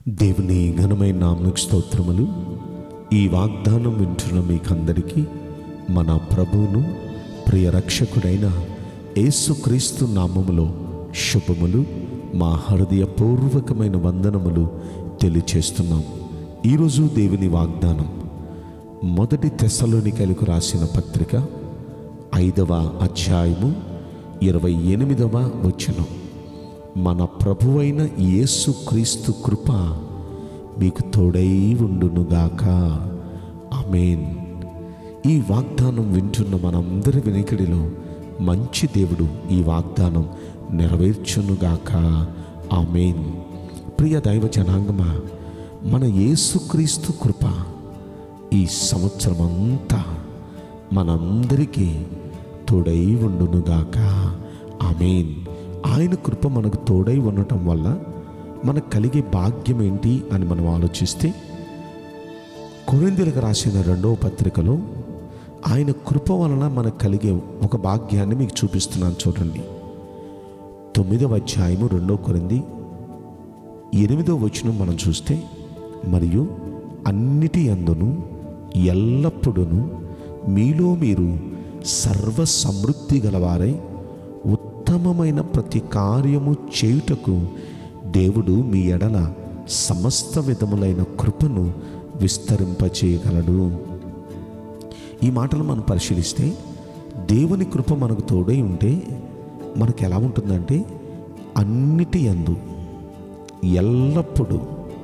దేవుని ఘనమైన నామమునకు స్తోత్రములు. ఈ వాగ్దానం వింటున్న మీకందరికీ మన ప్రభువును ప్రియ రక్షకుడైన యేసుక్రీస్తు నామములో శుభములు, మా హృదయపూర్వకమైన వందనములు తెలియచేస్తున్నాం. ఈరోజు దేవుని వాగ్దానం మొదటి తెస్సలోనికైలకు రాసిన పత్రిక 5వ అధ్యాయము 28వ వచనం. మన ప్రభువైన యేసుక్రీస్తు కృప మీకు తోడై ఉండునుగాక. ఆమేన్. ఈ వాగ్దానం వింటున్న మనందరి వినికిడిలో మంచి దేవుడు ఈ వాగ్దానం నెరవేర్చునుగాక. ఆమేన్. ప్రియ దైవ జనాంగమా, మన యేసుక్రీస్తు కృప ఈ సంవత్సరం అంతా మనందరికీ తోడై ఉండునుగాక. ఆమేన్. ఆయన కృప మనకు తోడై ఉండటం వల్ల మనకు కలిగే భాగ్యం ఏంటి అని మనం ఆలోచిస్తే, కొరింథీయులకు రాసిన 2వ పత్రికలో ఆయన కృప వలన మనకు కలిగే ఒక భాగ్యాన్ని మీకు చూపిస్తున్నాను. చూడండి, 9వ అధ్యాయము 2 కొరింథీ 8వ వచనం మనం చూస్తే, మరియు అన్నిటి యందును ఎల్లప్పుడూ మీలో మీరు సర్వ సమృద్ధి గలవారై ఉత్తమమైన ప్రతి కార్యము చేయుటకు దేవుడు మీ ఎడల సమస్త విధములైన కృపను విస్తరింపచేయగలడు. ఈ మాటలు మనం పరిశీలిస్తే, దేవుని కృప మనకు తోడై ఉంటే మనకు ఎలా ఉంటుందంటే, అన్నిటి యందు ఎల్లప్పుడూ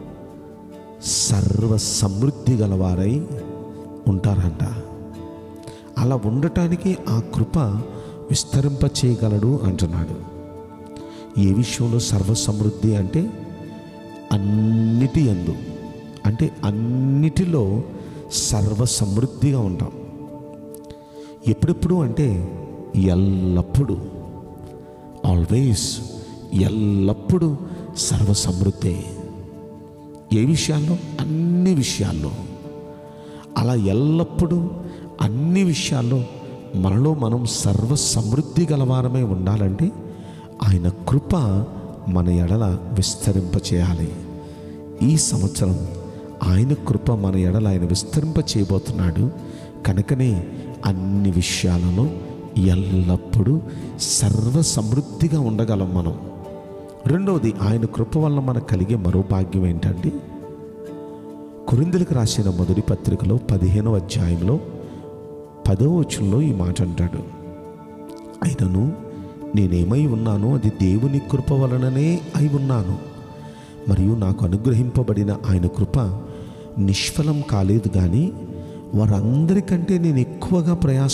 సర్వ సమృద్ధి గలవారై ఉంటారంట. అలా ఉండటానికి ఆ కృప విస్తరింపచేయగలడు అంటున్నాడు. ఏ విషయంలో సర్వ సమృద్ధి అంటే, అన్నిటి యందు అంటే అన్నిటిలో సర్వ సమృద్ధిగా ఉంటాం. ఎప్పుడెప్పుడు అంటే ఎల్లప్పుడూ, ఆల్వేస్, ఎల్లప్పుడూ సర్వ సమృద్ధి. ఏ విషయాల్లో? అన్ని విషయాల్లో. అలా ఎల్లప్పుడూ అన్ని విషయాల్లో మనలో మనం సర్వ సమృద్ధి గలవారమై ఉండాలంటే ఆయన కృప మన ఎడల విస్తరింపచేయాలి. ఈ సంవత్సరం ఆయన కృప మన ఎడల ఆయన విస్తరింపచేయబోతున్నాడు. కనుకనే అన్ని విషయాలలో ఎల్లప్పుడూ సర్వ సమృద్ధిగా ఉండగలం మనం. రెండవది, ఆయన కృప వల్ల మనకు కలిగే మరో భాగ్యం ఏంటంటే, కొరింథీయులకు రాసిన మొదటి పత్రికలో 15వ అధ్యాయంలో 10వ వచనంలో ఈ మాట అంటాడు, అయినను నేనేమై ఉన్నానో అది దేవుని కృప వలననే అయి ఉన్నాను, మరియు నాకు అనుగ్రహింపబడిన ఆయన కృప నిష్ఫలం కాలేదు. కానీ వారందరికంటే నేను ఎక్కువగా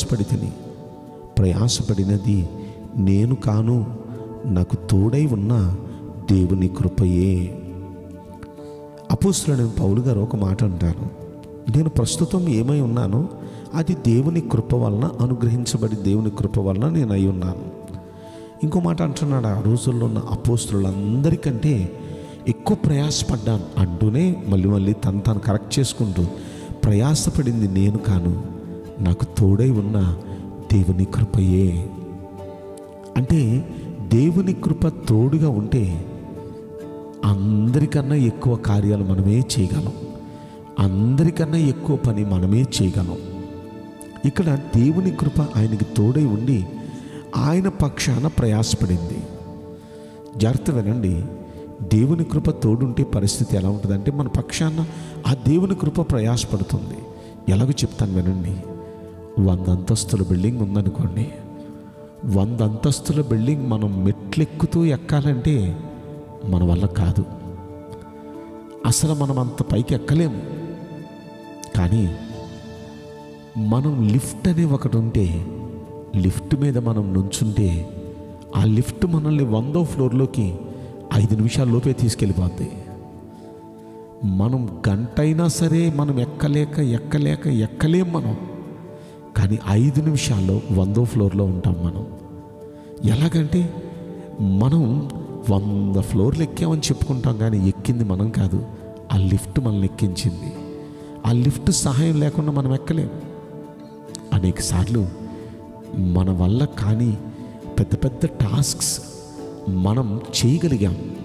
ప్రయాసపడినది నేను కాను, నాకు తోడై ఉన్న దేవుని కృపయే. అపోస్తలుడైన పౌలు గారు ఒక మాట అంటారు, నేను ప్రస్తుతం ఏమై ఉన్నానో అది దేవుని కృప వలన, అనుగ్రహించబడి దేవుని కృప వలన నేను అయి ఉన్నాను. ఇంకో మాట అంటున్నాడు, ఆ రోజుల్లో ఉన్న అపోస్తలులందరికంటే ఎక్కువ ప్రయాసపడ్డాను అంటూనే మళ్ళీ తను కరెక్ట్ చేసుకుంటూ, ప్రయాసపడింది నేను కాను, నాకు తోడై ఉన్న దేవుని కృపయే. అంటే దేవుని కృప తోడుగా ఉంటే అందరికన్నా ఎక్కువ కార్యాలు మనమే చేయగలం, అందరికన్నా ఎక్కువ పని మనమే చేయగలం. ఇక్కడ దేవుని కృప ఆయనకి తోడై ఉండి ఆయన పక్షాన ప్రయాసపడింది. జాగ్రత్త వినండి, దేవుని కృప తోడుంటే పరిస్థితి ఎలా ఉంటుందంటే, మన పక్షాన ఆ దేవుని కృప ప్రయాసపడుతుంది. ఎలాగో చెప్తాను వినండి. 100 అంతస్తుల బిల్డింగ్ ఉందనుకోండి, 100 అంతస్తుల బిల్డింగ్ మనం మెట్లెక్కుతూ ఎక్కాలంటే మన వల్ల కాదు, అసలు మనం అంత పైకి ఎక్కలేము. కానీ మనం లిఫ్ట్ అనే ఒకటి ఉంటే, లిఫ్ట్ మీద మనం నుంచుంటే ఆ లిఫ్ట్ మనల్ని 100వ ఫ్లోర్లోకి 5 నిమిషాల్లోపే తీసుకెళ్ళిపోద్ది. మనం గంట అయినా సరే మనం ఎక్కలేం మనం. కానీ 5 నిమిషాల్లో 100వ ఫ్లోర్లో ఉంటాం మనం. ఎలాగంటే మనం 100 ఫ్లోర్లు ఎక్కామని చెప్పుకుంటాం, కానీ ఎక్కింది మనం కాదు, ఆ లిఫ్ట్ మనల్ని ఎక్కించింది. ఆ లిఫ్ట్ సహాయం లేకుండా మనం ఎక్కలేం. అనేక సార్లు మన వల్ల కానీ పెద్ద పెద్ద టాస్క్స్ మనం చేయగలిగాం,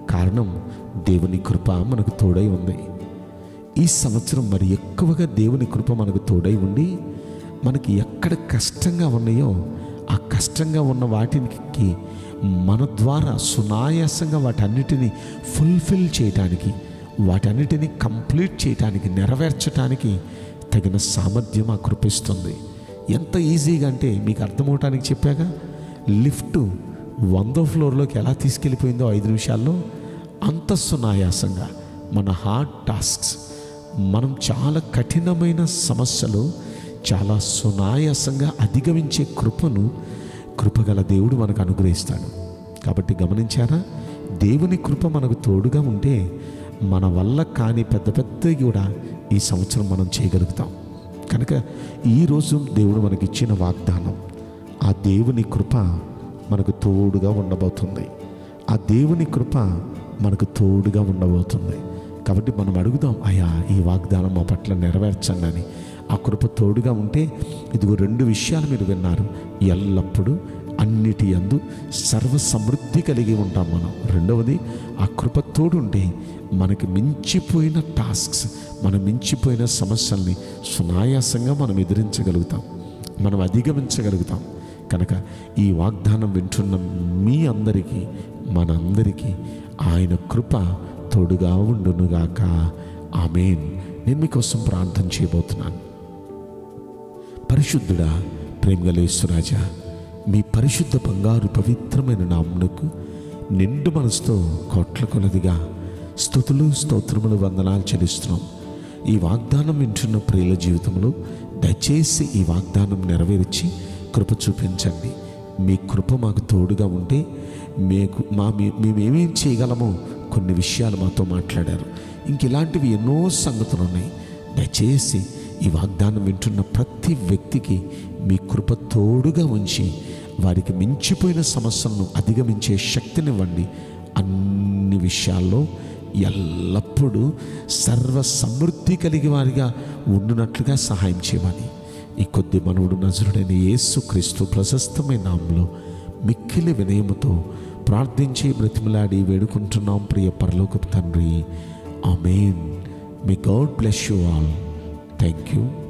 కారణం దేవుని కృప మనకు తోడై ఉంది. ఈ సంవత్సరం మరి ఎక్కువగా దేవుని కృప మనకు తోడై ఉండి మనకి ఎక్కడ కష్టంగా ఉన్నాయో ఆ కష్టంగా ఉన్న వాటికి మన ద్వారా సునాయాసంగా వాటన్నిటిని ఫుల్ఫిల్ చేయటానికి, వాటన్నిటిని కంప్లీట్ చేయటానికి, నెరవేర్చడానికి తగిన సామర్థ్యం ఆ కృపిస్తుంది. ఎంత ఈజీగా అంటే మీకు అర్థమవటానికి చెప్పాగా, లిఫ్ట్ 100వ ఫ్లోర్లోకి ఎలా తీసుకెళ్ళిపోయిందో 5 నిమిషాల్లో అంత సునాయాసంగా మన హార్డ్ టాస్క్స్, మనం చాలా కఠినమైన సమస్యలు చాలా సునాయాసంగా అధిగమించే కృపగల దేవుడు మనకు అనుగ్రహిస్తాడు. కాబట్టి గమనించారా, దేవుని కృప మనకు తోడుగా ఉంటే మన వల్ల కాని పెద్ద పెద్దవి కూడా ఈ సంవత్సరం మనం చేయగలుగుతాం. కనుక ఈరోజు దేవుడు మనకిచ్చిన వాగ్దానం, ఆ దేవుని కృప మనకు తోడుగా ఉండబోతుంది. ఆ దేవుని కృప మనకు తోడుగా ఉండబోతుంది. కాబట్టి మనం అడుగుదాం, అయ్యా ఈ వాగ్దానం మా పట్ల నెరవేర్చండి అని. ఆ కృప తోడుగా ఉంటే ఇదిగో 2 విషయాలు మీరు విన్నారు. ఎల్లప్పుడూ అన్నిటి యందు సర్వ సమృద్ధి కలిగి ఉంటాం మనం. రెండవది, ఆ కృప తోడుంటే మనకి మించిపోయిన టాస్క్స్, మనం మించిపోయిన సమస్యల్ని సునాయాసంగా మనం ఎదిరించగలుగుతాం, మనం అధిగమించగలుగుతాం. కనుక ఈ వాగ్దానం వింటున్న మీ అందరికీ, మనందరికీ ఆయన కృప తోడుగా ఉండునుగాక. ఆమేన్. నేను మీకోసం ప్రార్థన చేయబోతున్నాను. పరిశుద్ధుడా, ప్రేమగల యేసురాజా, మీ పరిశుద్ధ బంగారు పవిత్రమైన నామమునకు నిండు మనసుతో కోట్ల కొలదిగా స్తుతులు, స్తోత్రములు, వందనాలు చెల్లిస్తున్నాం. ఈ వాగ్దానం వింటున్న ప్రియుల జీవితంలో దయచేసి ఈ వాగ్దానం నెరవేర్చి కృప చూపించండి. మీ కృప మాకు తోడుగా ఉంటే మేమేమేం చేయగలమో కొన్ని విషయాలు మాతో మాట్లాడారు. ఇలాంటివి ఎన్నో సంగతులు ఉన్నాయి. దయచేసి ఈ వాగ్దానం వింటున్న ప్రతి వ్యక్తికి మీ కృప తోడుగా ఉంచి వారికి మించిపోయిన సమస్యలను అధిగమించే శక్తినివ్వండి. అన్ని విషయాల్లో ఎల్లప్పుడూ సర్వ సమృద్ధి కలిగి వారిగా ఉండునట్లుగా సహాయం చేయమని ఈ కొద్ది మనవుడు నజరుడైన యేసుక్రీస్తు ప్రశస్తమైన నామములో మిక్కిలి వినయముతో ప్రార్థించి బ్రతిమలాడి వేడుకుంటున్నాం ప్రియ పరలోకపు తండ్రి. Amen. May God bless you all. Thank you.